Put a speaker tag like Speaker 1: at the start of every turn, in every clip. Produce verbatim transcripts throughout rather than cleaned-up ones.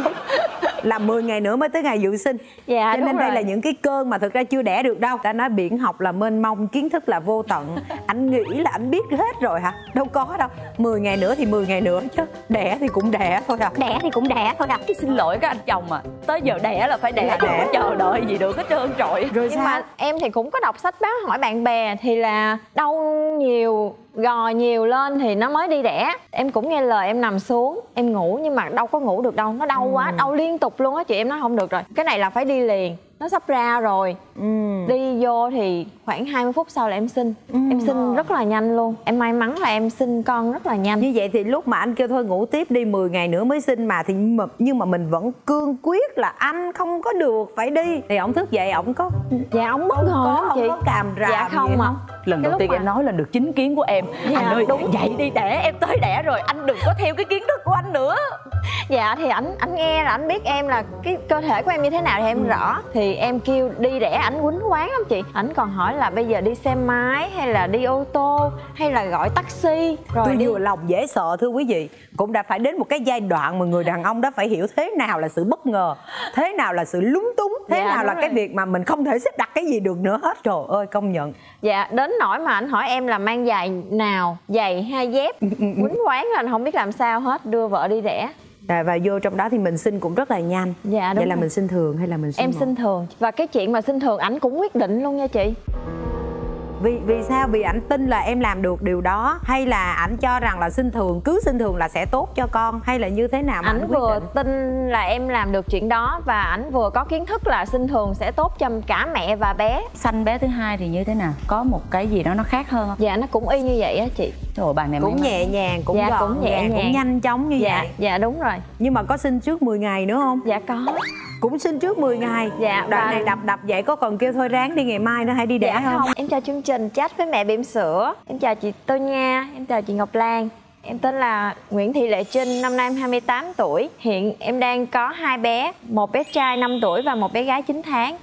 Speaker 1: Là mười ngày nữa mới tới ngày dự sinh.
Speaker 2: Dạ,
Speaker 1: cho nên
Speaker 2: đúng
Speaker 1: đây
Speaker 2: rồi.
Speaker 1: là những cái cơn mà thực ra chưa đẻ được đâu. Ta nói biển học là mênh mông, kiến thức là vô tận. Anh nghĩ là anh biết hết rồi hả? Đâu có đâu. Mười ngày nữa thì mười ngày nữa chứ. Đẻ thì cũng đẻ thôi à.
Speaker 2: Đẻ thì cũng đẻ thôi à.
Speaker 3: Cái xin lỗi các anh chồng à, tới giờ đẻ là phải đẻ,
Speaker 1: Là
Speaker 3: đừng
Speaker 1: đẻ.
Speaker 3: có chờ đợi gì được hết trơn trọi.
Speaker 1: Rồi
Speaker 2: Nhưng
Speaker 1: sao?
Speaker 2: mà em thì cũng có đọc sách báo hỏi bạn bè thì là đau nhiều, gò nhiều lên thì nó mới đi đẻ. Em cũng nghe lời em nằm xuống em ngủ nhưng mà đâu có ngủ được đâu, nó đau quá, đau liên tục luôn á chị. Em nói không được rồi, cái này là phải đi liền, nó sắp ra rồi.
Speaker 1: Ừ.
Speaker 2: Đi vô thì khoảng hai mươi phút sau là em sinh.
Speaker 1: Ừ.
Speaker 2: Em sinh rất là nhanh luôn. Em may mắn là em sinh con rất là nhanh.
Speaker 1: Như vậy thì lúc mà anh kêu thôi ngủ tiếp đi, mười ngày nữa mới sinh mà thì nhưng mà, nhưng mà mình vẫn cương quyết là anh không có được phải đi. Thì ổng thức dậy ổng có
Speaker 2: Dạ ổng bất ngờ lắm
Speaker 1: không
Speaker 2: chị.
Speaker 1: có càm ràm
Speaker 2: Dạ không
Speaker 1: gì
Speaker 2: ạ.
Speaker 1: không?
Speaker 3: Lần
Speaker 2: Cái
Speaker 3: đầu
Speaker 2: lúc
Speaker 3: tiên
Speaker 2: mà-
Speaker 3: em nói là được chính kiến của em.
Speaker 2: Dạ,
Speaker 3: Anh ơi
Speaker 2: đúng.
Speaker 3: dậy đi đẻ, em tới đẻ rồi, anh đừng có theo cái kiến thức của anh nữa.
Speaker 2: Dạ thì ảnh ảnh nghe là ảnh biết em là cái cơ thể của em như thế nào thì em rõ. Thì em kêu đi đẻ ảnh quýnh quán lắm chị. Ảnh còn hỏi là bây giờ đi xe máy hay là đi ô tô hay là gọi taxi rồi
Speaker 1: Tôi
Speaker 2: đi.
Speaker 1: vừa lòng dễ sợ thưa quý vị. Cũng đã phải đến một cái giai đoạn mà người đàn ông đó phải hiểu thế nào là sự bất ngờ, thế nào là sự lúng túng, thế
Speaker 2: Dạ,
Speaker 1: nào
Speaker 2: đúng
Speaker 1: là
Speaker 2: rồi.
Speaker 1: cái việc mà mình không thể xếp đặt cái gì được nữa hết. Trời ơi công nhận.
Speaker 2: Dạ đến nỗi mà ảnh hỏi em là mang giày nào, giày hay dép. Quýnh quán là không biết làm sao hết, đưa vợ đi đẻ.
Speaker 1: À, và vô trong đó thì mình sinh cũng rất là nhanh.
Speaker 2: Dạ đúng
Speaker 1: Vậy là
Speaker 2: rồi.
Speaker 1: mình sinh thường hay là mình sinh
Speaker 2: Em
Speaker 1: mổ?
Speaker 2: sinh thường. Và cái chuyện mà sinh thường ảnh cũng quyết định luôn nha chị.
Speaker 1: Vì vì sao? Vì ảnh tin là em làm được điều đó, hay là ảnh cho rằng là sinh thường, cứ sinh thường là sẽ tốt cho con, hay là như thế nào mà
Speaker 2: Ảnh
Speaker 1: ảnh quyết
Speaker 2: vừa
Speaker 1: định?
Speaker 2: tin là em làm được chuyện đó và ảnh vừa có kiến thức là sinh thường sẽ tốt cho cả mẹ và bé.
Speaker 3: Sanh bé thứ hai thì như thế nào? Có một cái gì đó nó khác hơn không?
Speaker 2: Dạ nó cũng y như vậy á chị.
Speaker 3: Trời ơi, bạn này
Speaker 1: Cũng
Speaker 3: may mắn.
Speaker 1: nhẹ nhàng, cũng
Speaker 2: Dạ,
Speaker 1: gọn
Speaker 2: cũng nhẹ
Speaker 1: gàng, cũng
Speaker 2: nhàng.
Speaker 1: nhanh chóng như
Speaker 2: Dạ
Speaker 1: vậy.
Speaker 2: dạ đúng rồi.
Speaker 1: Nhưng mà có sinh trước mười ngày nữa không?
Speaker 2: Dạ có.
Speaker 1: Cũng sinh trước mười ngày.
Speaker 2: Dạ,
Speaker 1: Đoạn
Speaker 2: và-
Speaker 1: này đập đập vậy có cần kêu thôi ráng đi ngày mai nữa hãy đi đẻ
Speaker 2: Dạ
Speaker 1: không?
Speaker 2: không. Em chào chương trình chat với mẹ bỉm sữa. Em chào chị Tô Nha, em chào chị Ngọc Lan. Em tên là Nguyễn Thị Lệ Trinh, năm nay em hai mươi tám tuổi. Hiện em đang có hai bé, một bé trai năm tuổi và một bé gái chín tháng.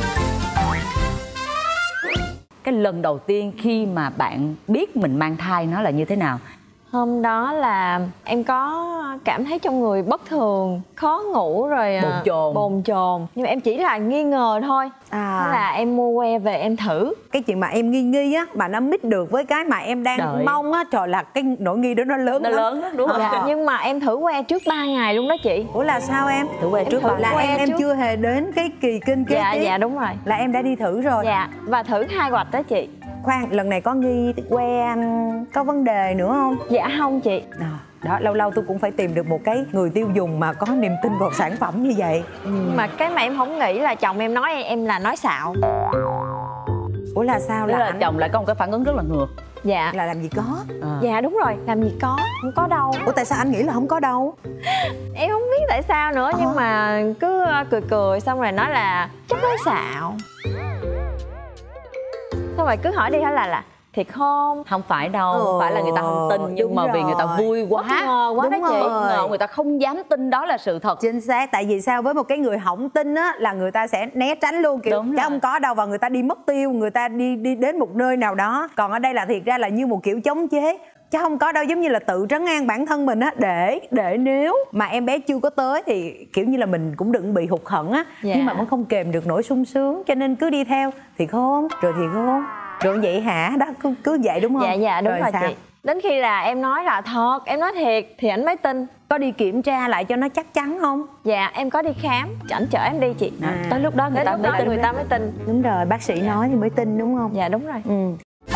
Speaker 3: Cái lần đầu tiên khi mà bạn biết mình mang thai nó là như thế nào?
Speaker 2: Hôm đó là em có cảm thấy trong người bất thường, khó ngủ rồi à,
Speaker 3: Bồn chồn.
Speaker 2: bồn chồn. Nhưng mà em chỉ là nghi ngờ thôi.
Speaker 1: À.
Speaker 2: Thế là em mua que về em thử.
Speaker 1: Cái chuyện mà em nghi nghi á mà nó mít được với cái mà em đang
Speaker 3: Đợi.
Speaker 1: mong á, trời là cái nỗi nghi đó nó lớn
Speaker 3: Nó
Speaker 1: lắm.
Speaker 3: lớn lắm, đúng không?
Speaker 2: Dạ, nhưng mà em thử que trước ba ngày luôn đó chị.
Speaker 1: Ủa là sao em?
Speaker 3: Thử que
Speaker 2: Em
Speaker 3: trước
Speaker 2: thử
Speaker 3: ba
Speaker 1: Là
Speaker 2: que
Speaker 1: em em
Speaker 2: trước.
Speaker 1: chưa hề đến cái kỳ kinh kế
Speaker 2: Dạ
Speaker 1: tiếp.
Speaker 2: dạ đúng rồi.
Speaker 1: Là em đã đi thử rồi.
Speaker 2: Dạ và thử hai hoạch đó chị.
Speaker 1: Khoan, lần này có nghi que um, có vấn đề nữa không?
Speaker 2: Dạ không chị.
Speaker 1: À, đó, lâu lâu tôi cũng phải tìm được một cái người tiêu dùng mà có niềm tin vào sản phẩm như vậy.
Speaker 2: Nhưng mà cái mà em không nghĩ là chồng em nói em là nói xạo.
Speaker 1: Ủa là sao?
Speaker 3: Tức
Speaker 1: Là,
Speaker 3: là
Speaker 1: ảnh-
Speaker 3: chồng lại có một cái phản ứng rất là ngược.
Speaker 2: Dạ.
Speaker 1: là làm gì có?
Speaker 3: À.
Speaker 2: Dạ đúng rồi, làm gì có, không có đâu.
Speaker 1: Ủa tại sao anh nghĩ là không có đâu?
Speaker 2: Em không biết tại sao nữa nhưng mà cứ cười cười xong rồi nói là chắc nói xạo. Xong rồi cứ hỏi đi hỏi là là thiệt không?
Speaker 3: Không phải đâu,
Speaker 1: Ờ,
Speaker 3: không phải là người ta không tin, nhưng
Speaker 1: đúng
Speaker 3: mà vì người ta
Speaker 1: rồi.
Speaker 3: vui quá,
Speaker 2: Bất ngờ quá
Speaker 1: Đúng
Speaker 2: đó chị.
Speaker 1: rồi.
Speaker 3: bất ngờ, người ta không dám tin đó là sự thật.
Speaker 1: Chính xác, tại vì sao với một cái người hỏng tin á là người ta sẽ né tránh luôn, kiểu
Speaker 3: Đúng
Speaker 1: chứ
Speaker 3: rồi.
Speaker 1: không có đâu, và người ta đi mất tiêu, người ta đi đi đến một nơi nào đó. Còn ở đây là thiệt ra là như một kiểu chống chế, chứ không có đâu, giống như là tự trấn an bản thân mình á, để để nếu mà em bé chưa có tới thì kiểu như là mình cũng đừng bị hụt hẫng á.
Speaker 2: Dạ.
Speaker 1: Nhưng mà vẫn không kèm được nỗi sung sướng, cho nên cứ đi theo thiệt không rồi thiệt không rồi vậy hả, đó cứ cứ vậy đúng không?
Speaker 2: Dạ dạ đúng rồi,
Speaker 1: sao?
Speaker 2: chị. Đến khi là em nói là thật, em nói thiệt thì ảnh mới tin.
Speaker 1: Có đi kiểm tra lại cho nó chắc chắn không?
Speaker 2: Dạ em có đi khám, ảnh chở em đi chị.
Speaker 3: À, tới lúc đó người
Speaker 2: Đến
Speaker 3: ta
Speaker 2: lúc
Speaker 3: mới
Speaker 2: đó
Speaker 3: tin.
Speaker 2: người ta mới tin.
Speaker 1: Đúng rồi, bác sĩ nói thì mới tin đúng không?
Speaker 2: Dạ đúng rồi.
Speaker 1: Ừ.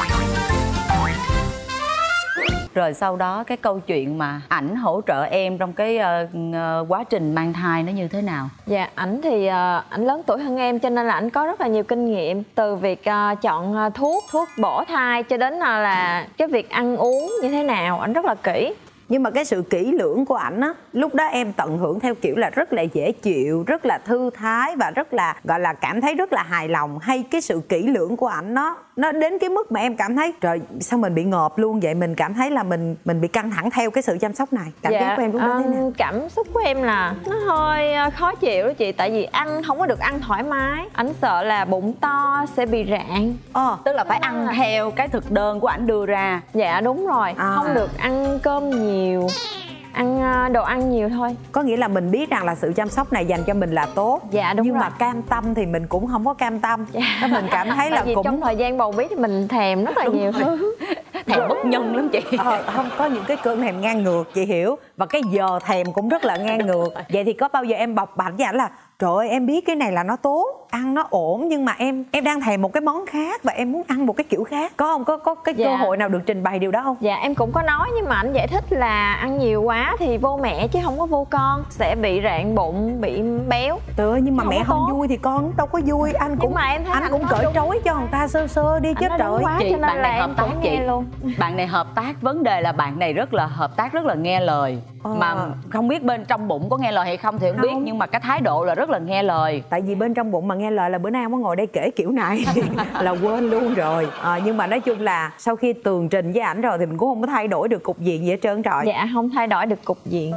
Speaker 3: Rồi sau đó cái câu chuyện mà ảnh hỗ trợ em trong cái ờ, ờ, quá trình mang thai nó như thế nào?
Speaker 2: Dạ, ảnh thì uh, ảnh lớn tuổi hơn em cho nên là ảnh có rất là nhiều kinh nghiệm. Từ việc uh, chọn uh, thuốc, thuốc bổ thai cho đến uh, là cái việc ăn uống như thế nào, ảnh rất là kỹ.
Speaker 1: Nhưng mà cái sự kỹ lưỡng của ảnh á, lúc đó em tận hưởng theo kiểu là rất là dễ chịu, rất là thư thái và rất là gọi là cảm thấy rất là hài lòng, hay cái sự kỹ lưỡng của ảnh nó nó đến cái mức mà em cảm thấy trời sao mình bị ngợp luôn vậy, mình cảm thấy là mình mình bị căng thẳng theo cái sự chăm sóc này. Cảm giác của em lúc đó thế nào?
Speaker 2: uh, cảm xúc của em là nó hơi uh, khó chịu đó chị. Tại vì ăn không có được ăn thoải mái. Ảnh sợ là bụng to sẽ bị rạn.
Speaker 1: Ờ,
Speaker 3: Tức là phải ăn theo cái thực đơn của ảnh đưa ra.
Speaker 2: Dạ đúng rồi,
Speaker 1: À.
Speaker 2: không được ăn cơm nhiều. ăn đồ ăn nhiều thôi.
Speaker 1: Có nghĩa là mình biết rằng là sự chăm sóc này dành cho mình là tốt.
Speaker 2: Dạ đúng
Speaker 1: nhưng
Speaker 2: rồi.
Speaker 1: mà cam tâm thì mình cũng không có cam tâm.
Speaker 2: Dạ.
Speaker 1: Mình cảm thấy là
Speaker 2: vì
Speaker 1: cũng
Speaker 2: trong thời gian bầu bí thì mình thèm rất là
Speaker 3: Đúng
Speaker 2: nhiều
Speaker 3: rồi.
Speaker 2: thứ.
Speaker 3: Thèm bất nhân lắm chị.
Speaker 1: ờ, không có những cái cơn thèm ngang ngược, chị hiểu. Và cái giờ thèm cũng rất là ngang ngược. Vậy thì có bao giờ em bộc bạch với ảnh là trời ơi em biết cái này là nó tốt, ăn nó ổn, nhưng mà em em đang thèm một cái món khác và em muốn ăn một cái kiểu khác, có không? Có có cái
Speaker 2: Dạ.
Speaker 1: cơ hội nào được trình bày điều đó không?
Speaker 2: Dạ em cũng có nói, nhưng mà anh giải thích là ăn nhiều quá thì vô mẹ chứ không có vô con, sẽ bị rạn bụng, bị béo.
Speaker 1: Trời ơi, nhưng mà
Speaker 2: Không
Speaker 1: mẹ
Speaker 2: có
Speaker 1: không
Speaker 2: tốt.
Speaker 1: vui thì con đâu có vui. Anh cũng
Speaker 2: mà em thấy
Speaker 1: anh
Speaker 2: anh
Speaker 1: cũng
Speaker 2: nói
Speaker 1: cởi
Speaker 2: đúng.
Speaker 1: trói cho người ta sơ sơ đi chứ
Speaker 2: Anh nói đúng
Speaker 1: trời.
Speaker 2: quá.
Speaker 3: Chị,
Speaker 2: cho nên
Speaker 3: bạn
Speaker 2: là
Speaker 3: này hợp
Speaker 2: em
Speaker 3: tác
Speaker 2: cũng
Speaker 3: chị
Speaker 2: nghe luôn.
Speaker 3: Bạn này hợp tác, vấn đề là bạn này rất là hợp tác, rất là nghe lời.
Speaker 1: Ờ.
Speaker 3: Mà không biết bên trong bụng có nghe lời hay không thì không,
Speaker 1: Không.
Speaker 3: biết, nhưng mà cái thái độ là rất là nghe lời.
Speaker 1: Tại vì bên trong bụng mà nghe lời là bữa nay không có ngồi đây kể kiểu này là quên luôn rồi. À, nhưng mà nói chung là sau khi tường trình với ảnh rồi thì mình cũng không có thay đổi được cục diện gì hết trơn trời.
Speaker 2: Dạ không thay đổi được cục diện.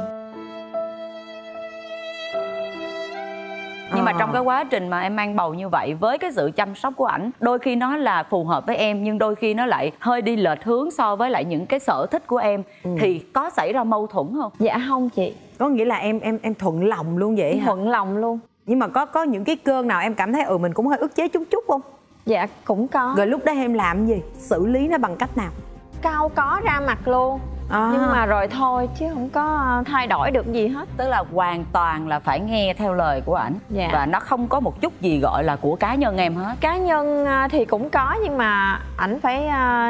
Speaker 3: Nhưng mà
Speaker 1: Ờ.
Speaker 3: trong cái quá trình mà em mang bầu như vậy, với cái sự chăm sóc của ảnh, đôi khi nó là phù hợp với em nhưng đôi khi nó lại hơi đi lệch hướng so với lại những cái sở thích của em. Ừ. Thì có xảy ra mâu thuẫn không?
Speaker 2: Dạ không chị.
Speaker 1: Có nghĩa là em em em thuận lòng luôn vậy
Speaker 2: Em
Speaker 1: hả?
Speaker 2: thuận lòng luôn.
Speaker 1: Nhưng mà có có những cái cơn nào em cảm thấy ừ mình cũng hơi ức chế chút chút không?
Speaker 2: Dạ cũng có.
Speaker 1: Rồi lúc đó em làm gì? Xử lý nó bằng cách nào?
Speaker 2: Cau có ra mặt luôn.
Speaker 1: À.
Speaker 2: Nhưng mà rồi thôi chứ không có thay đổi được gì hết.
Speaker 3: Tức là hoàn toàn là phải nghe theo lời của ảnh.
Speaker 2: Dạ.
Speaker 3: Và nó không có một chút gì gọi là của cá nhân em hết.
Speaker 2: Cá nhân à, thì cũng có, nhưng mà ảnh phải à,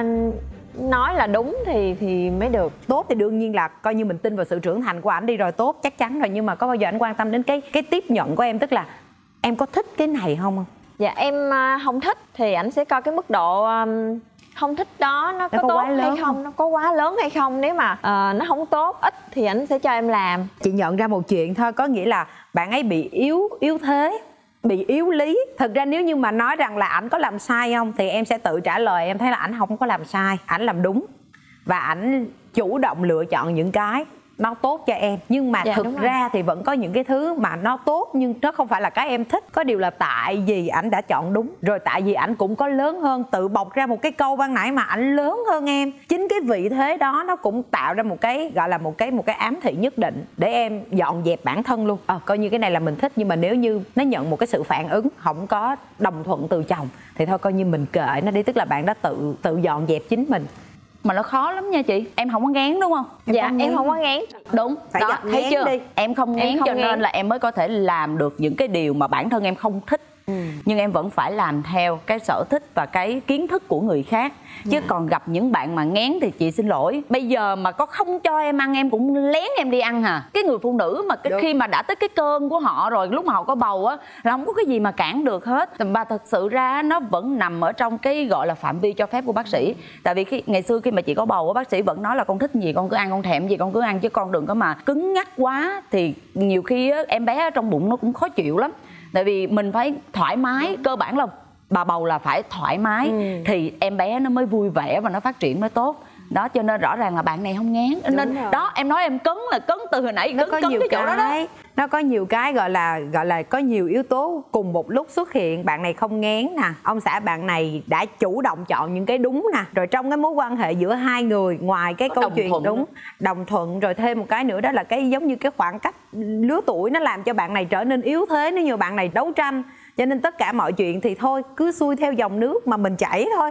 Speaker 2: nói là đúng thì thì mới được.
Speaker 1: Tốt thì đương nhiên là coi như mình tin vào sự trưởng thành của ảnh đi rồi, tốt chắc chắn rồi. Nhưng mà có bao giờ ảnh quan tâm đến cái cái tiếp nhận của em, tức là em có thích cái này không?
Speaker 2: Dạ em à, không thích thì ảnh sẽ coi cái mức độ à, không thích đó nó,
Speaker 1: Nó
Speaker 2: có,
Speaker 1: có
Speaker 2: tốt
Speaker 1: quá
Speaker 2: hay
Speaker 1: lớn
Speaker 2: không?
Speaker 1: không?
Speaker 2: Nó có quá lớn hay không. Nếu mà à, nó không tốt, ít thì ảnh sẽ cho em làm.
Speaker 1: Chị nhận ra một chuyện thôi, có nghĩa là bạn ấy bị yếu yếu thế, bị yếu lý. Thực ra nếu như mà nói rằng là ảnh có làm sai không thì em sẽ tự trả lời em thấy là ảnh không có làm sai, ảnh làm đúng. Và ảnh chủ động lựa chọn những cái nó tốt cho em. Nhưng mà
Speaker 2: Dạ,
Speaker 1: thực ra thì vẫn có những cái thứ mà nó tốt nhưng nó không phải là cái em thích. Có điều là tại vì ảnh đã chọn đúng, rồi tại vì ảnh cũng có lớn hơn, tự bộc ra một cái câu ban nãy mà ảnh lớn hơn em. Chính cái vị thế đó nó cũng tạo ra một cái gọi là một cái một cái ám thị nhất định để em dọn dẹp bản thân luôn. Ờ, coi như cái này là mình thích, nhưng mà nếu như nó nhận một cái sự phản ứng không có đồng thuận từ chồng thì thôi coi như mình kệ nó đi, tức là bạn đã tự tự dọn dẹp chính mình.
Speaker 3: Mà nó khó lắm nha chị. Em không có ngán đúng không?
Speaker 2: Em dạ em không có ngán.
Speaker 3: Đúng.
Speaker 1: Phải
Speaker 3: đó,
Speaker 1: gặp
Speaker 3: thấy
Speaker 1: ngán
Speaker 3: chưa?
Speaker 1: đi.
Speaker 3: Em không ngán,
Speaker 2: Em không
Speaker 3: cho
Speaker 2: ngán.
Speaker 3: nên là em mới có thể làm được những cái điều mà bản thân em không thích. Ừ. Nhưng em vẫn phải làm theo cái sở thích và cái kiến thức của người khác. Chứ
Speaker 2: Dạ.
Speaker 3: còn gặp những bạn mà ngán thì chị xin lỗi, bây giờ mà có không cho em ăn em cũng lén em đi ăn hả? Cái người phụ nữ mà cái, khi mà đã tới cái cơn của họ rồi, lúc mà họ có bầu á là không có cái gì mà cản được hết. Và thật sự ra nó vẫn nằm ở trong cái gọi là phạm vi cho phép của bác sĩ. Tại vì khi ngày xưa khi mà chị có bầu á, bác sĩ vẫn nói là con thích gì con cứ ăn, con thèm gì con cứ ăn, chứ con đừng có mà cứng nhắc quá thì nhiều khi á, em bé ở trong bụng nó cũng khó chịu lắm. Tại vì mình phải thoải mái, cơ bản là bà bầu là phải thoải mái. Ừ. Thì em bé nó mới vui vẻ và nó phát triển mới tốt. Đó, cho nên rõ ràng là bạn này không ngán.
Speaker 1: Đúng
Speaker 3: nên
Speaker 1: rồi.
Speaker 3: Đó, em nói em cấn là cấn từ hồi nãy,
Speaker 1: Nó
Speaker 3: cấn
Speaker 1: có
Speaker 3: cấn
Speaker 1: nhiều
Speaker 3: cái chỗ đó đó.
Speaker 1: cái nó có nhiều cái gọi là gọi là có nhiều yếu tố cùng một lúc xuất hiện. Bạn này không ngán nè, ông xã bạn này đã chủ động chọn những cái đúng nè, rồi trong cái mối quan hệ giữa hai người, ngoài cái
Speaker 3: Có
Speaker 1: câu
Speaker 3: đồng
Speaker 1: chuyện
Speaker 3: thuận.
Speaker 1: đúng đồng thuận, rồi thêm một cái nữa đó là cái giống như cái khoảng cách lứa tuổi nó làm cho bạn này trở nên yếu thế nếu như bạn này đấu tranh. Cho nên tất cả mọi chuyện thì thôi cứ xuôi theo dòng nước mà mình chảy thôi.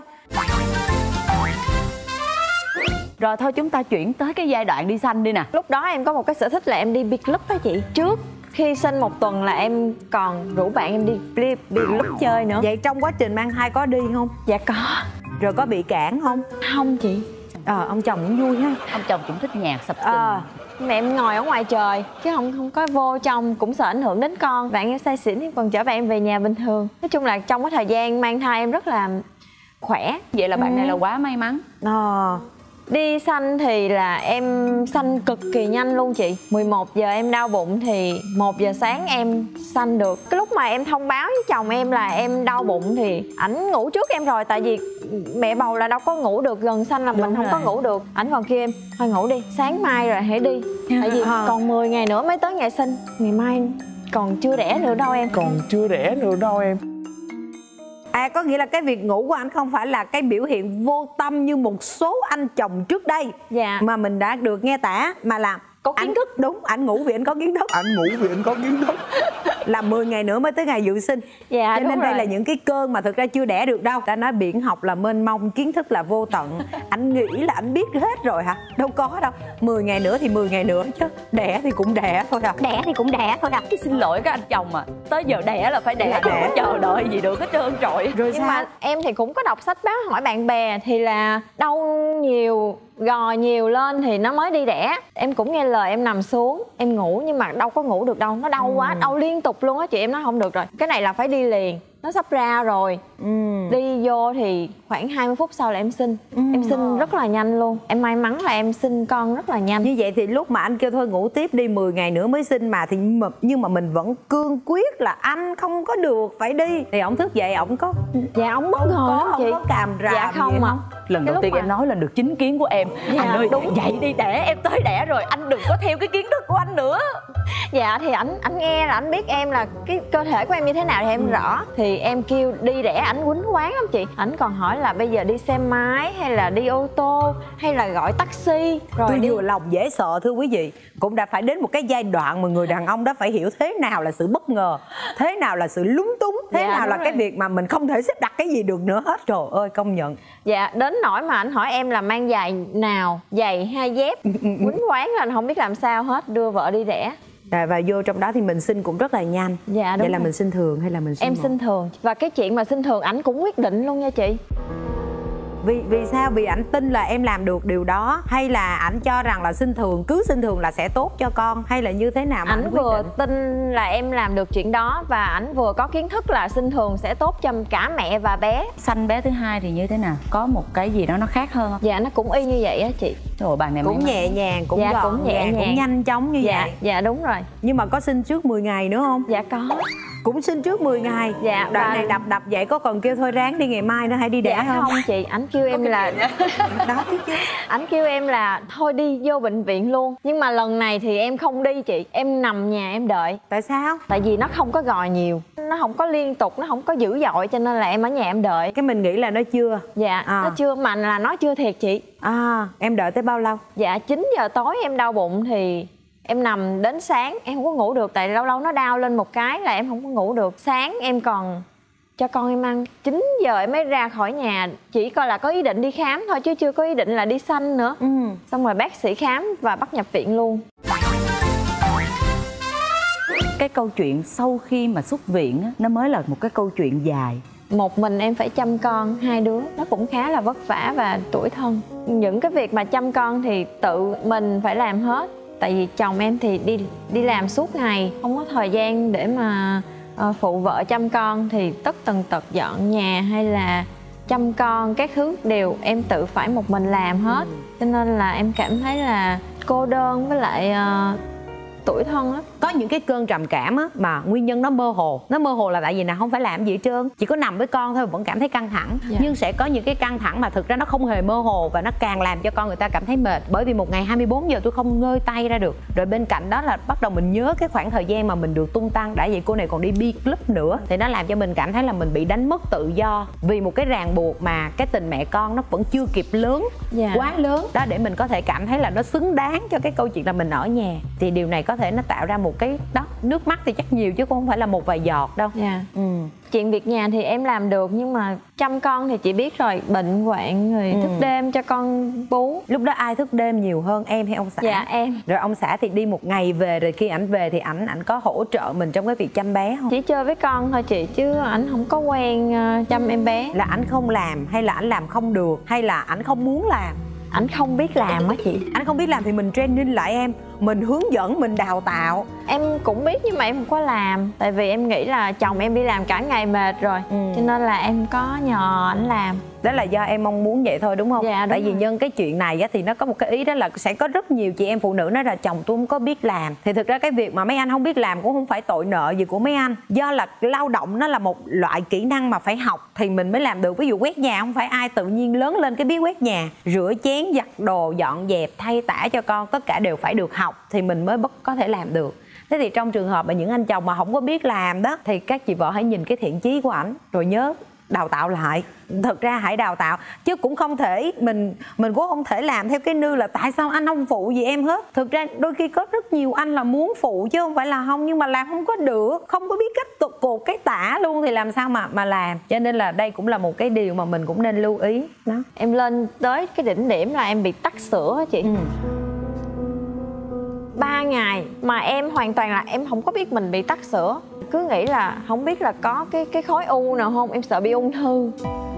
Speaker 3: Rồi thôi chúng ta chuyển tới cái giai đoạn đi xanh đi nè.
Speaker 2: Lúc đó em có một cái sở thích là em đi beach club á chị. Trước khi sinh một tuần là em còn rủ bạn em đi đi beach club chơi nữa.
Speaker 1: Vậy trong quá trình mang thai có đi không?
Speaker 2: Dạ có.
Speaker 1: Rồi có bị cản không?
Speaker 2: Không chị.
Speaker 1: Ờ, ông chồng cũng vui ha.
Speaker 3: Ông chồng cũng thích nhạc sập sình.
Speaker 1: Ờ.
Speaker 2: Mà em ngồi ở ngoài trời chứ không không có vô trong, cũng sợ ảnh hưởng đến con. Bạn em say xỉn thì còn chở bạn em về nhà bình thường. Nói chung là trong cái thời gian mang thai em rất là khỏe.
Speaker 3: Vậy là bạn
Speaker 2: Ừ.
Speaker 3: này là quá may mắn.
Speaker 1: Ờ.
Speaker 2: Đi sanh thì là em sanh cực kỳ nhanh luôn chị. mười một giờ em đau bụng thì một giờ sáng em sanh được. Cái lúc mà em thông báo với chồng em là em đau bụng thì ảnh ngủ trước em rồi. Tại vì mẹ bầu là đâu có ngủ được, gần sanh là mình
Speaker 3: Đúng
Speaker 2: không
Speaker 3: rồi.
Speaker 2: có ngủ được. Ảnh còn kêu em thôi ngủ đi, sáng mai rồi hãy đi. Tại vì
Speaker 1: Ờ.
Speaker 2: còn mười ngày nữa mới tới ngày sinh. Ngày mai còn chưa đẻ nữa đâu em.
Speaker 4: Còn chưa đẻ nữa đâu em.
Speaker 1: À, có nghĩa là cái việc ngủ của anh không phải là cái biểu hiện vô tâm như một số anh chồng trước đây
Speaker 2: Dạ.
Speaker 1: mà mình đã được nghe tả, mà là
Speaker 3: có kiến
Speaker 1: Anh-
Speaker 3: thức.
Speaker 1: Đúng, anh ngủ vì anh có kiến thức. Anh ngủ vì anh có kiến thức. Là mười ngày nữa mới tới ngày dự sinh.
Speaker 2: Dạ,
Speaker 1: Cho nên
Speaker 2: đúng
Speaker 1: đây
Speaker 2: rồi.
Speaker 1: là những cái cơn mà thực ra chưa đẻ được đâu. Ta nói biển học là mênh mông, kiến thức là vô tận. Anh nghĩ là anh biết hết rồi hả? Đâu có đâu. Mười ngày nữa thì mười ngày nữa chứ. Đẻ thì cũng đẻ thôi à.
Speaker 2: Đẻ thì cũng đẻ thôi à.
Speaker 3: Cái xin lỗi các anh chồng à, tới giờ đẻ là phải đẻ,
Speaker 1: Là
Speaker 3: đừng
Speaker 1: đẻ.
Speaker 3: có chờ đợi gì được hết trơn trọi.
Speaker 1: Rồi
Speaker 2: Nhưng
Speaker 1: sao?
Speaker 2: mà em thì cũng có đọc sách báo hỏi bạn bè thì là đau nhiều, gò nhiều lên thì nó mới đi đẻ. Em cũng nghe lời em nằm xuống em ngủ nhưng mà đâu có ngủ được đâu, nó đau quá, đau liên tục luôn á chị. Em nói không được rồi, cái này là phải đi liền, nó sắp ra rồi.
Speaker 1: Ừ.
Speaker 2: Đi vô thì khoảng hai mươi phút sau là em sinh. Em sinh rất là nhanh luôn. Em may mắn là em sinh con rất là nhanh.
Speaker 1: Như vậy thì lúc mà anh kêu thôi ngủ tiếp đi, mười ngày nữa mới sinh mà thì nhưng mà, nhưng mà mình vẫn cương quyết là anh không có được, phải đi. Thì ổng thức dậy ổng có
Speaker 2: Dạ ông bất ngờ
Speaker 1: có,
Speaker 2: lắm chị.
Speaker 1: không có càm ràm
Speaker 2: Dạ
Speaker 1: gì
Speaker 2: không ạ.
Speaker 1: không?
Speaker 3: Lần
Speaker 2: Cái
Speaker 3: đầu
Speaker 2: lúc
Speaker 3: tiên
Speaker 2: mà-
Speaker 3: em nói là được chính kiến của em.
Speaker 2: Dạ,
Speaker 3: Anh ơi,
Speaker 2: đúng.
Speaker 3: dậy đi đẻ, em tới đẻ rồi, anh đừng có theo cái kiến thức của anh nữa.
Speaker 2: Dạ thì ảnh ảnh nghe là ảnh biết em là cái cơ thể của em như thế nào thì em rõ. Thì em kêu đi đẻ ảnh quýnh quán lắm chị. Ảnh còn hỏi là bây giờ đi xe máy hay là đi ô tô hay là gọi taxi rồi
Speaker 1: Tôi
Speaker 2: đi.
Speaker 1: vừa lòng dễ sợ thưa quý vị. Cũng đã phải đến một cái giai đoạn mà người đàn ông đó phải hiểu thế nào là sự bất ngờ, thế nào là sự lúng túng, thế
Speaker 2: Dạ,
Speaker 1: nào
Speaker 2: đúng
Speaker 1: là
Speaker 2: rồi.
Speaker 1: cái việc mà mình không thể xếp đặt cái gì được nữa hết. Trời ơi, công nhận.
Speaker 2: Dạ đến nỗi mà ảnh hỏi em là mang giày nào, giày hay dép. Quýnh quán là anh không biết làm sao hết, đưa vợ đi đẻ.
Speaker 1: À, và vô trong đó thì mình sinh cũng rất là nhanh.
Speaker 2: Dạ, đúng
Speaker 1: Vậy là
Speaker 2: rồi.
Speaker 1: mình sinh thường hay là mình sinh
Speaker 2: Em
Speaker 1: mổ?
Speaker 2: sinh thường. Và cái chuyện mà sinh thường ảnh cũng quyết định luôn nha chị.
Speaker 1: Vì vì sao? Vì ảnh tin là em làm được điều đó, hay là ảnh cho rằng là sinh thường, cứ sinh thường là sẽ tốt cho con, hay là như thế nào mà
Speaker 2: Ảnh
Speaker 1: ảnh quyết
Speaker 2: vừa
Speaker 1: định?
Speaker 2: tin là em làm được chuyện đó và ảnh vừa có kiến thức là sinh thường sẽ tốt cho cả mẹ và bé.
Speaker 3: Sanh bé thứ hai thì như thế nào? Có một cái gì đó nó khác hơn không?
Speaker 2: Dạ nó cũng y như vậy á chị.
Speaker 3: Trời ơi, bạn này
Speaker 1: Cũng
Speaker 3: may mắn.
Speaker 1: nhẹ nhàng, cũng
Speaker 2: Dạ,
Speaker 1: gọn
Speaker 2: cũng nhẹ
Speaker 1: gàng, cũng
Speaker 2: nhàng.
Speaker 1: nhanh chóng như
Speaker 2: Dạ
Speaker 1: vậy.
Speaker 2: dạ đúng rồi.
Speaker 1: Nhưng mà có sinh trước mười ngày nữa không?
Speaker 2: Dạ có.
Speaker 1: Cũng sinh trước mười ngày.
Speaker 2: Dạ,
Speaker 1: Đoạn
Speaker 2: và-
Speaker 1: này đập đập vậy có cần kêu thôi ráng đi ngày mai nữa hãy đi đẻ
Speaker 2: Dạ
Speaker 1: không?
Speaker 2: không chị, ảnh kêu em là
Speaker 1: Đó chứ chứ.
Speaker 2: ảnh kêu em là thôi đi vô bệnh viện luôn. Nhưng mà lần này thì em không đi chị, em nằm nhà em đợi.
Speaker 1: Tại sao?
Speaker 2: Tại vì nó không có gò nhiều, nó không có liên tục, nó không có dữ dội cho nên là em ở nhà em đợi.
Speaker 1: Cái mình nghĩ là nó chưa.
Speaker 2: Dạ
Speaker 1: À.
Speaker 2: nó chưa, mà là nó chưa thiệt chị.
Speaker 1: À, em đợi tới bao lâu?
Speaker 2: Dạ chín giờ tối em đau bụng thì em nằm đến sáng em không có ngủ được. Tại lâu lâu nó đau lên một cái là em không có ngủ được. Sáng em còn cho con em ăn, chín giờ em mới ra khỏi nhà. Chỉ coi là có ý định đi khám thôi chứ chưa có ý định là đi sanh nữa.
Speaker 1: Ừ.
Speaker 2: Xong rồi bác sĩ khám và bắt nhập viện luôn.
Speaker 3: Cái câu chuyện sau khi mà xuất viện á, nó mới là một cái câu chuyện dài.
Speaker 2: Một mình em phải chăm con hai đứa, nó cũng khá là vất vả và tủi thân. Những cái việc mà chăm con thì tự mình phải làm hết. Tại vì chồng em thì đi đi làm suốt ngày, không có thời gian để mà ờ, phụ vợ chăm con. Thì tất tần tật dọn nhà hay là chăm con các thứ đều em tự phải một mình làm hết. Cho nên là em cảm thấy là cô đơn với lại ờ, tủi thân lắm.
Speaker 1: Có những cái cơn trầm cảm á mà nguyên nhân nó mơ hồ. Nó mơ hồ là tại vì nào không phải làm gì hết trơn, chỉ có nằm với con thôi vẫn cảm thấy căng thẳng.
Speaker 2: Dạ.
Speaker 1: Nhưng sẽ có những cái căng thẳng mà thực ra nó không hề mơ hồ và nó càng làm cho con người ta cảm thấy mệt. Bởi vì một ngày hai mươi bốn giờ tôi không ngơi tay ra được. Rồi bên cạnh đó là bắt đầu mình nhớ cái khoảng thời gian mà mình được tung tăng. Đã vậy cô này còn đi bi club nữa, thì nó làm cho mình cảm thấy là mình bị đánh mất tự do vì một cái ràng buộc mà cái tình mẹ con nó vẫn chưa kịp lớn,
Speaker 2: Dạ.
Speaker 1: quá lớn đó để mình có thể cảm thấy là nó xứng đáng cho cái câu chuyện là mình ở nhà. Thì điều này có thể nó tạo ra một cái đó, nước mắt thì chắc nhiều chứ cũng không phải là một vài giọt đâu.
Speaker 2: Dạ.
Speaker 1: Ừ.
Speaker 2: Chuyện việc nhà thì em làm được, nhưng mà chăm con thì chị biết rồi, bệnh hoạn rồi
Speaker 1: Ừ.
Speaker 2: thức đêm cho con bú.
Speaker 1: Lúc đó ai thức đêm nhiều hơn, em hay ông xã?
Speaker 2: Dạ em.
Speaker 1: Rồi ông xã thì đi một ngày về, rồi khi ảnh về thì ảnh ảnh có hỗ trợ mình trong cái việc chăm bé không?
Speaker 2: Chỉ chơi với con thôi chị, chứ ảnh không có quen ờ, chăm em bé.
Speaker 1: Là ảnh không làm hay là ảnh làm không được hay là ảnh không muốn làm?
Speaker 2: Ảnh không biết làm á chị.
Speaker 1: Ảnh không biết làm thì mình training lại em, mình hướng dẫn, mình đào tạo.
Speaker 2: Em cũng biết nhưng mà em không có làm. Tại vì em nghĩ là chồng em đi làm cả ngày mệt rồi.
Speaker 1: Ừ.
Speaker 2: Cho nên là em có nhờ ảnh làm.
Speaker 1: Đó là do em mong muốn vậy thôi đúng không?
Speaker 2: Dạ, đúng
Speaker 1: Tại vì
Speaker 2: rồi.
Speaker 1: nhân cái chuyện này á, thì nó có một cái ý đó là sẽ có rất nhiều chị em phụ nữ nói là chồng tôi không có biết làm. Thì thực ra cái việc mà mấy anh không biết làm cũng không phải tội nợ gì của mấy anh. Do là lao động nó là một loại kỹ năng mà phải học thì mình mới làm được. Ví dụ quét nhà không phải ai tự nhiên lớn lên cái biết quét nhà. Rửa chén, giặt đồ, dọn dẹp, thay tã cho con, tất cả đều phải được học thì mình mới có thể làm được. Thế thì trong trường hợp mà những anh chồng mà không có biết làm đó thì các chị vợ hãy nhìn cái thiện chí của ảnh rồi nhớ đào tạo lại. Thật ra hãy đào tạo, chứ cũng không thể mình mình cũng không thể làm theo cái nư là tại sao anh không phụ gì em hết. Thực ra đôi khi có rất nhiều anh là muốn phụ chứ không phải là không, nhưng mà làm không có được, không có biết cách tục cột cái tả luôn thì làm sao mà mà làm. Cho nên là đây cũng là một cái điều mà mình cũng nên lưu ý đó.
Speaker 2: Em lên tới cái đỉnh điểm là em bị tắc sữa chị.
Speaker 1: Ừ.
Speaker 2: Ba ngày mà em hoàn toàn là em không có biết mình bị tắc sữa, cứ nghĩ là không biết là có cái cái khối u nào không, em sợ bị ung thư,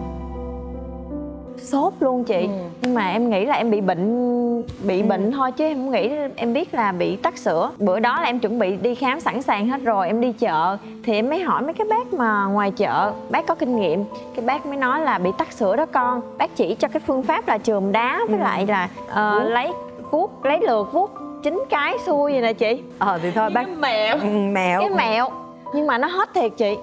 Speaker 2: sốt luôn chị. Ừ. Nhưng mà em nghĩ là em bị bệnh bị ừ. bệnh thôi, chứ em không nghĩ em biết là bị tắc sữa. Bữa đó là em chuẩn bị đi khám sẵn sàng hết rồi, em đi chợ thì em mới hỏi mấy cái bác mà ngoài chợ, bác có kinh nghiệm, cái bác mới nói là bị tắc sữa đó con. Bác chỉ cho cái phương pháp là chườm đá với ừ. lại là uh, lấy vuốt, lấy lượt vuốt chín cái xuôi vậy nè chị.
Speaker 1: Ờ thì thôi bác
Speaker 2: cái mẹo
Speaker 1: ừ, mẹo
Speaker 2: cái mẹo nhưng mà nó hết thiệt chị.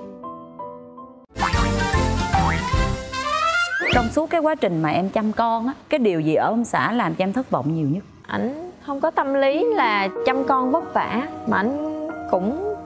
Speaker 3: Trong suốt cái quá trình mà em chăm con á, cái điều gì ở ông xã làm cho em thất vọng nhiều nhất?
Speaker 2: Ảnh không có tâm lý là chăm con vất vả, mà ảnh cũng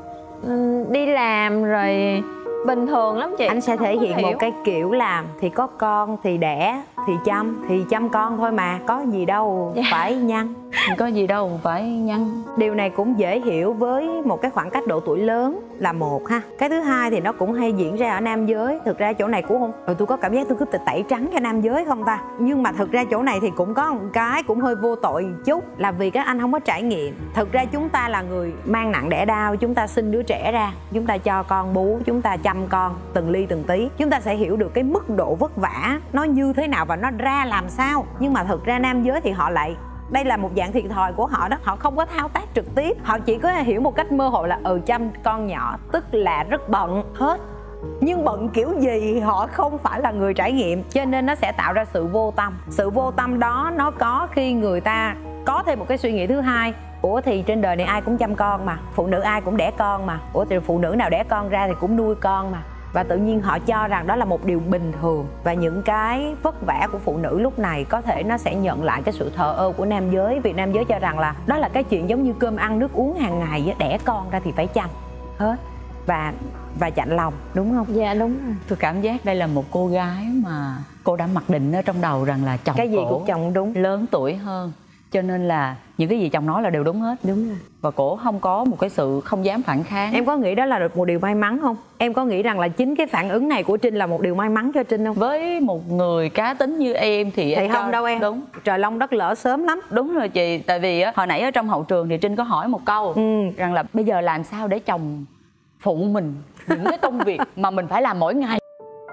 Speaker 2: đi làm rồi bình thường lắm chị.
Speaker 1: Anh sẽ thể hiện hiểu. một cái kiểu làm thì có con thì đẻ thì chăm thì chăm con thôi mà, có gì đâu yeah. phải nhăn,
Speaker 3: có gì đâu phải nhăn.
Speaker 1: Điều này cũng dễ hiểu với một cái khoảng cách độ tuổi lớn là một ha. Cái thứ hai thì nó cũng hay diễn ra ở nam giới. Thực ra chỗ này cũng không, ừ, tôi có cảm giác tôi cứ tẩy trắng cho nam giới không ta. Nhưng mà thực ra chỗ này thì cũng có một cái cũng hơi vô tội một chút, là vì các anh không có trải nghiệm. Thực ra chúng ta là người mang nặng đẻ đau, chúng ta sinh đứa trẻ ra, chúng ta cho con bú, chúng ta chăm con từng ly từng tí, chúng ta sẽ hiểu được cái mức độ vất vả nó như thế nào và nó ra làm sao. Nhưng mà thực ra nam giới thì họ lại, đây là một dạng thiệt thòi của họ đó, họ không có thao tác trực tiếp, họ chỉ có hiểu một cách mơ hồ là ừ chăm con nhỏ tức là rất bận hết. Nhưng bận kiểu gì họ không phải là người trải nghiệm, cho nên nó sẽ tạo ra sự vô tâm. Sự vô tâm đó nó có khi người ta có thêm một cái suy nghĩ thứ hai: ủa thì trên đời này ai cũng chăm con mà, phụ nữ ai cũng đẻ con mà, ủa thì phụ nữ nào đẻ con ra thì cũng nuôi con mà. Và tự nhiên họ cho rằng đó là một điều bình thường, và những cái vất vả của phụ nữ lúc này có thể nó sẽ nhận lại cái sự thờ ơ của nam giới. Vì nam giới cho rằng là đó là cái chuyện giống như cơm ăn nước uống hàng ngày, đẻ con ra thì phải chăm hết và và chạnh lòng, đúng không?
Speaker 2: Dạ đúng rồi.
Speaker 3: Tôi cảm giác đây là một cô gái mà cô đã mặc định ở trong đầu rằng là chồng
Speaker 1: cái gì
Speaker 3: cổ
Speaker 1: cũng chồng đúng,
Speaker 3: lớn tuổi hơn, cho nên là những cái gì chồng nói là đều đúng hết.
Speaker 1: Đúng rồi.
Speaker 3: Và cổ không có một cái sự không dám phản kháng.
Speaker 1: Em có nghĩ đó là một điều may mắn không? Em có nghĩ rằng là chính cái phản ứng này của Trinh là một điều may mắn cho Trinh không?
Speaker 3: Với một người cá tính như em thì
Speaker 1: thì
Speaker 3: em
Speaker 1: không
Speaker 3: cho...
Speaker 1: đâu em.
Speaker 3: Đúng.
Speaker 1: Trời long đất lỡ sớm lắm.
Speaker 3: Đúng rồi chị. Tại vì hồi nãy ở trong hậu trường thì Trinh có hỏi một câu ừ. rằng là bây giờ làm sao để chồng phụ mình những cái công việc mà mình phải làm mỗi ngày.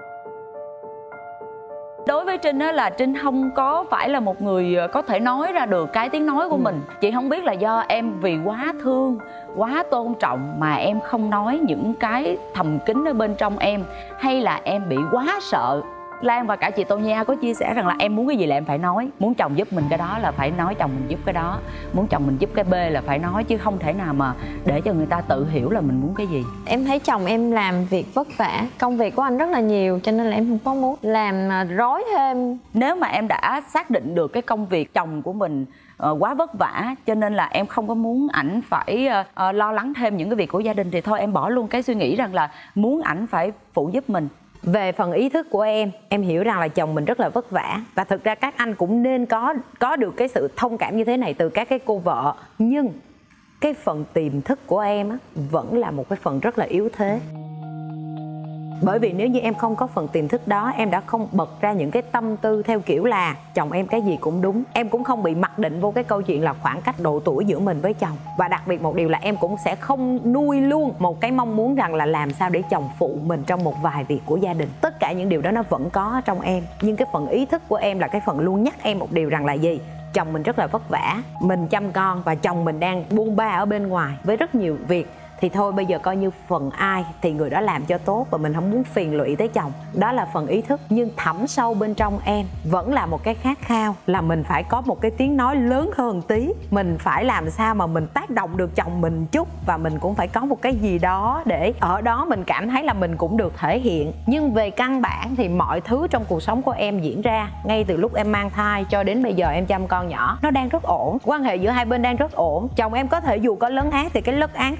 Speaker 3: Đối với Trinh á là Trinh không có phải là một người có thể nói ra được cái tiếng nói của ừ. mình. Chị không biết là do em vì quá thương, quá tôn trọng mà em không nói những cái thầm kín ở bên trong em, hay là em bị quá sợ. Lan và cả chị Tô Nha có chia sẻ rằng là em muốn cái gì là em phải nói. Muốn chồng giúp mình cái đó là phải nói chồng mình giúp cái đó. Muốn chồng mình giúp cái B là phải nói, chứ không thể nào mà để cho người ta tự hiểu là mình muốn cái gì.
Speaker 2: Em thấy chồng em làm việc vất vả, công việc của anh rất là nhiều, cho nên là em không có muốn làm rối thêm.
Speaker 3: Nếu mà em đã xác định được cái công việc chồng của mình uh, quá vất vả, cho nên là em không có muốn ảnh phải uh, uh, lo lắng thêm những cái việc của gia đình, thì thôi em bỏ luôn cái suy nghĩ rằng là muốn ảnh phải phụ giúp mình.
Speaker 1: Về phần ý thức của em, em hiểu rằng là chồng mình rất là vất vả, và thực ra các anh cũng nên có có được cái sự thông cảm như thế này từ các cái cô vợ. Nhưng cái phần tiềm thức của em á, vẫn là một cái phần rất là yếu thế. Bởi vì nếu như em không có phần tiềm thức đó, em đã không bật ra những cái tâm tư theo kiểu là chồng em cái gì cũng đúng. Em cũng không bị mặc định vô cái câu chuyện là khoảng cách độ tuổi giữa mình với chồng. Và đặc biệt một điều là em cũng sẽ không nuôi luôn một cái mong muốn rằng là làm sao để chồng phụ mình trong một vài việc của gia đình. Tất cả những điều đó nó vẫn có trong em. Nhưng cái phần ý thức của em là cái phần luôn nhắc em một điều rằng là gì? Chồng mình rất là vất vả, mình chăm con và chồng mình đang buôn ba ở bên ngoài với rất nhiều việc. Thì thôi bây giờ coi như phần ai thì người đó làm cho tốt, và mình không muốn phiền lụy tới chồng. Đó là phần ý thức. Nhưng thẳm sâu bên trong em vẫn là một cái khát khao là mình phải có một cái tiếng nói lớn hơn tí. Mình phải làm sao mà mình tác động được chồng mình chút, và mình cũng phải có một cái gì đó để ở đó mình cảm thấy là mình cũng được thể hiện. Nhưng về căn bản thì mọi thứ trong cuộc sống của em diễn ra ngay từ lúc em mang thai cho đến bây giờ em chăm con nhỏ, nó đang rất ổn. Quan hệ giữa hai bên đang rất ổn. Chồng em có thể dù có lấn át thì cái lấn át của ảnh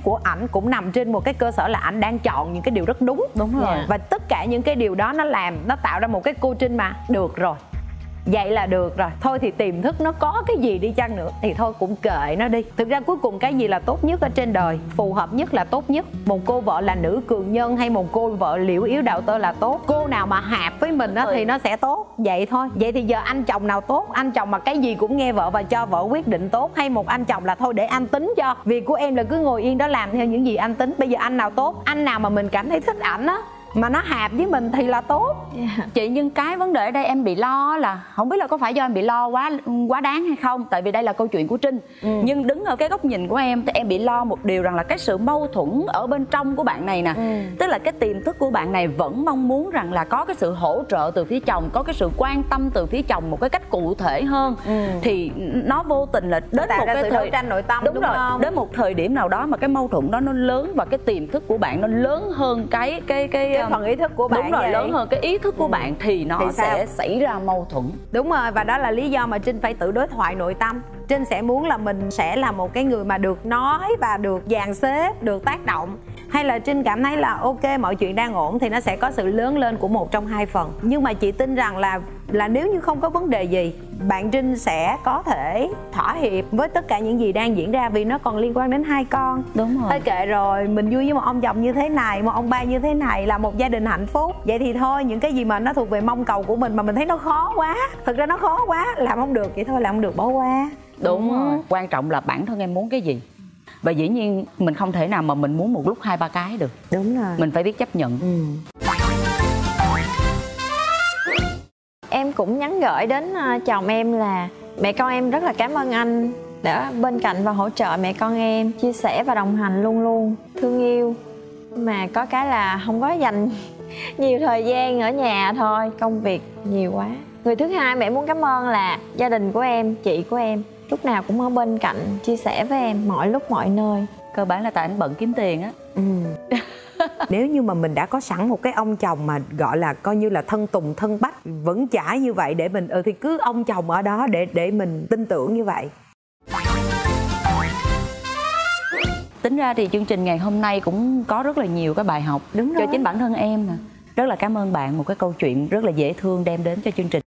Speaker 1: ảnh cũng nằm trên một cái cơ sở là ảnh đang chọn những cái điều rất đúng.
Speaker 3: Đúng rồi.
Speaker 2: Dạ.
Speaker 1: Và tất cả những cái điều đó nó làm, nó tạo ra một cái cô Trinh mà được rồi, vậy là được rồi, thôi thì tiềm thức nó có cái gì đi chăng nữa thì thôi cũng kệ nó đi. Thực ra cuối cùng cái gì là tốt nhất ở trên đời, phù hợp nhất là tốt nhất. Một cô vợ là nữ cường nhân hay một cô vợ liễu yếu đạo tơ là tốt. Cô nào mà hợp với mình á thì nó sẽ tốt, vậy thôi. Vậy thì giờ anh chồng nào tốt? Anh chồng mà cái gì cũng nghe vợ và cho vợ quyết định tốt, hay một anh chồng là thôi để anh tính cho, việc của em là cứ ngồi yên đó làm theo những gì anh tính. Bây giờ anh nào tốt? Anh nào mà mình cảm thấy thích ảnh á, mà nó hợp với mình thì là tốt.
Speaker 2: Yeah.
Speaker 3: Chị, nhưng cái vấn đề ở đây em bị lo là không biết là có phải do em bị lo quá quá đáng hay không, tại vì đây là câu chuyện của Trinh. Ừ. Nhưng đứng ở cái góc nhìn của em thì em bị lo một điều rằng là cái sự mâu thuẫn ở bên trong của bạn này nè. Ừ. Tức là cái tiềm thức của bạn này vẫn mong muốn rằng là có cái sự hỗ trợ từ phía chồng, có cái sự quan tâm từ phía chồng một cái cách cụ thể hơn. Ừ. Thì nó vô tình là đến một cái thời
Speaker 1: tranh nội tâm,
Speaker 3: đúng,
Speaker 1: đúng
Speaker 3: rồi
Speaker 1: không?
Speaker 3: Đến một thời điểm nào đó mà cái mâu thuẫn đó nó lớn và cái tiềm thức của bạn nó lớn hơn cái cái cái,
Speaker 1: cái phần ý thức của bạn.
Speaker 3: Đúng rồi,
Speaker 1: vậy.
Speaker 3: lớn hơn cái ý thức của ừ. bạn thì nó
Speaker 1: thì
Speaker 3: sẽ xảy ra mâu thuẫn.
Speaker 1: Đúng rồi, và đó là lý do mà Trinh phải tự đối thoại nội tâm. Trinh sẽ muốn là mình sẽ là một cái người mà được nói và được dàn xếp, được tác động. Hay là Trinh cảm thấy là ok, mọi chuyện đang ổn thì nó sẽ có sự lớn lên của một trong hai phần. Nhưng mà chị tin rằng là là nếu như không có vấn đề gì, bạn Trinh sẽ có thể thỏa hiệp với tất cả những gì đang diễn ra, vì nó còn liên quan đến hai con.
Speaker 3: Đúng rồi.
Speaker 1: Thôi kệ rồi, mình vui với một ông chồng như thế này, một ông ba như thế này, là một gia đình hạnh phúc. Vậy thì thôi, những cái gì mà nó thuộc về mong cầu của mình mà mình thấy nó khó quá, thực ra nó khó quá, làm không được, vậy thôi làm không được bỏ qua.
Speaker 3: Đúng
Speaker 1: ừ.
Speaker 3: rồi. Quan trọng là bản thân em muốn cái gì. Và dĩ nhiên mình không thể nào mà mình muốn một lúc hai ba cái được.
Speaker 1: Đúng rồi.
Speaker 3: Mình phải biết chấp nhận.
Speaker 1: ừ.
Speaker 2: Em cũng nhắn gửi đến chồng em là mẹ con em rất là cảm ơn anh đã bên cạnh và hỗ trợ mẹ con em, chia sẻ và đồng hành luôn luôn, thương yêu. Mà có cái là không có dành nhiều thời gian ở nhà thôi, công việc nhiều quá. Người thứ hai mẹ muốn cảm ơn là gia đình của em, chị của em lúc nào cũng ở bên cạnh chia sẻ với em mọi lúc mọi nơi.
Speaker 3: Cơ bản là tại anh bận kiếm tiền á.
Speaker 1: ừ. Nếu như mà mình đã có sẵn một cái ông chồng mà gọi là coi như là thân tùng thân bách vững chãi như vậy để mình ừ thì cứ ông chồng ở đó để để mình tin tưởng như vậy.
Speaker 3: Tính ra thì chương trình ngày hôm nay cũng có rất là nhiều cái bài học.
Speaker 1: Đúng rồi.
Speaker 3: Cho chính bản thân em nè. Rất là cảm ơn bạn, một cái câu chuyện rất là dễ thương đem đến cho chương trình.